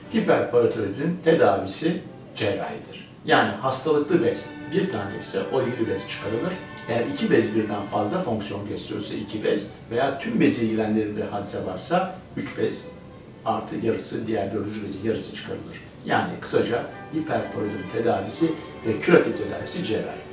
Hiperparatiroidin tedavisi cerrahidir. Yani hastalıklı bez bir tane ise o ilgili bez çıkarılır. Eğer iki bez birden fazla fonksiyon gösteriyorsa iki bez veya tüm bezi ilgilendiren bir hadise varsa 3 bez artı yarısı, diğer 4. bezin yarısı çıkarılır. Yani kısaca hiperparatiroidin tedavisi ve küratif tedavisi cerrahi.